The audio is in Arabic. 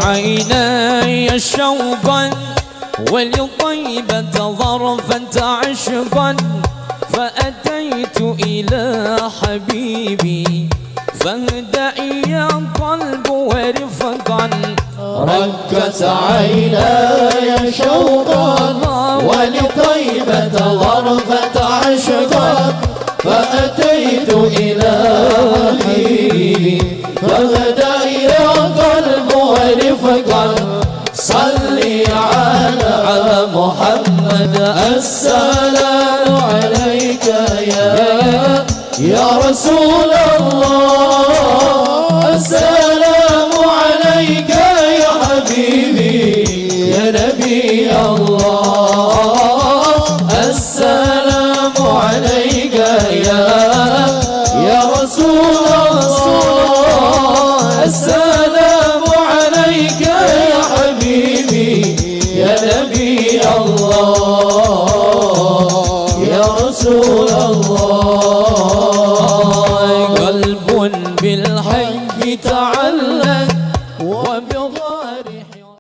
عيناي شوقا ولطيبة ظرفت عشقا فأتيت إلى حبيبي فاهدأ يا قلب ورفقا ركت عيناي شوقا ولطيبة ظرفت عشقا فأتيت إلى حبيبي فاهدأ يا قلب ورفقا صلي على محمد السلام عليك يا رسول الله السلام عليك يا حبيبي يا نبي الله السلام عليك يا رسول الله السلام عليك يا حبيبي يا نبي الله يا رسول الله قلب بالحق تعلق وبغير